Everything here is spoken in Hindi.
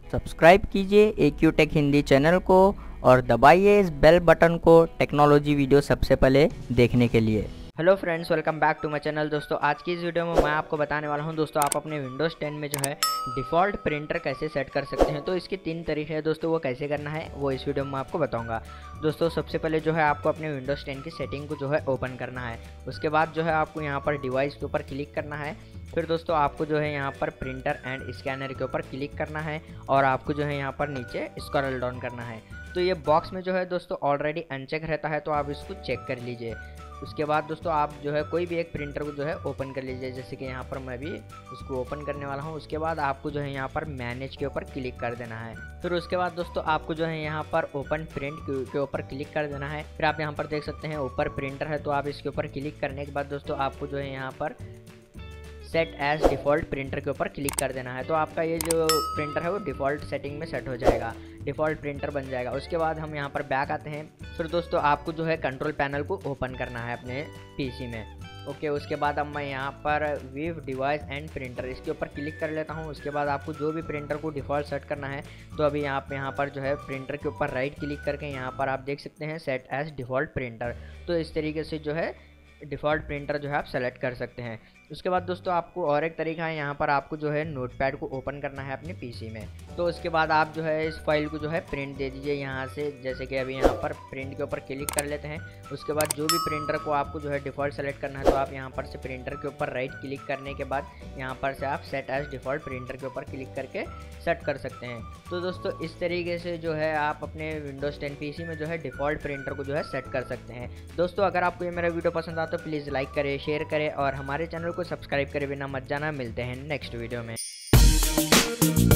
सब्सक्राइब कीजिए AQ टेक हिंदी चैनल को और दबाइए इस बेल बटन को टेक्नोलॉजी वीडियो सबसे पहले देखने के लिए। Hello friends, welcome back to my channel. दोस्तों आज की इस वीडियो में मैं आपको बताने वाला हूं दोस्तों आप अपने विंडोज़ 10 में जो है डिफ़ॉल्ट प्रिंटर कैसे सेट कर सकते हैं। तो इसके 3 तरीके हैं दोस्तों, वो कैसे करना है वो इस वीडियो में मैं आपको बताऊंगा। दोस्तों सबसे पहले जो है आपको अपने विंडोज़ 10 की सेटिंग को जो है ओपन करना है। उसके बाद जो है आपको यहाँ पर डिवाइस के ऊपर क्लिक करना है। फिर दोस्तों आपको जो है यहाँ पर प्रिंटर एंड स्कैनर के ऊपर क्लिक करना है और आपको जो है यहाँ पर नीचे स्क्रॉल डाउन करना है। तो ये बॉक्स में जो है दोस्तों ऑलरेडी अनचेक रहता है, तो आप इसको चेक कर लीजिए। उसके बाद दोस्तों आप जो है कोई भी एक प्रिंटर को जो है ओपन कर लीजिए, जैसे कि यहाँ पर मैं भी इसको ओपन करने वाला हूँ। उसके बाद आपको जो है यहाँ पर मैनेज के ऊपर क्लिक कर देना है। फिर उसके बाद दोस्तों आपको जो है यहाँ पर ओपन प्रिंट के ऊपर क्लिक कर देना है। फिर आप यहाँ पर देख सकते हैं ऊपर प्रिंटर है, तो आप इसके ऊपर क्लिक करने के बाद दोस्तों आपको जो है यहाँ पर सेट एज डिफ़ॉल्ट प्रिंटर के ऊपर क्लिक कर देना है। तो आपका ये जो प्रिंटर है वो डिफ़ॉल्ट सेटिंग में सेट हो जाएगा, डिफ़ॉल्ट प्रिंटर बन जाएगा। उसके बाद हम यहाँ पर बैक आते हैं। फिर दोस्तों आपको जो है कंट्रोल पैनल को ओपन करना है अपने पीसी में। ओके, उसके बाद अब मैं यहाँ पर विव डिवाइस एंड प्रिंटर इसके ऊपर क्लिक कर लेता हूँ। उसके बाद आपको जो भी प्रिंटर को डिफ़ॉल्ट सेट करना है, तो अभी यहाँ पर जो है प्रिंटर के ऊपर राइट क्लिक करके यहाँ पर आप देख सकते हैं सेट एज डिफ़ॉल्ट प्रिंटर। तो इस तरीके से जो है डिफ़ॉल्ट प्रिंटर जो है आप सेलेक्ट कर सकते हैं। उसके बाद दोस्तों आपको और एक तरीका है, यहाँ पर आपको जो है नोटपैड को ओपन करना है अपने पीसी में। तो उसके बाद आप जो है इस फाइल को जो है प्रिंट दे दीजिए यहाँ से, जैसे कि अभी यहाँ पर प्रिंट के ऊपर क्लिक कर लेते हैं। उसके बाद जो भी प्रिंटर को आपको जो है डिफ़ॉल्ट सेलेक्ट करना है, तो आप यहाँ पर से प्रिंटर के ऊपर राइट क्लिक करने के बाद यहाँ पर से आप सेट एज डिफ़ॉल्ट प्रिंटर के ऊपर क्लिक करके सेट कर सकते हैं। तो दोस्तों इस तरीके से जो है आप अपने विंडोज़ 10 पीसी में जो है डिफ़ॉल्ट प्रिंटर को जो है सेट कर सकते हैं। दोस्तों अगर आपको ये मेरा वीडियो पसंद आता तो प्लीज़ लाइक करें, शेयर करें और हमारे चैनल को सब्सक्राइब करे बिना मत जाना। मिलते हैं नेक्स्ट वीडियो में।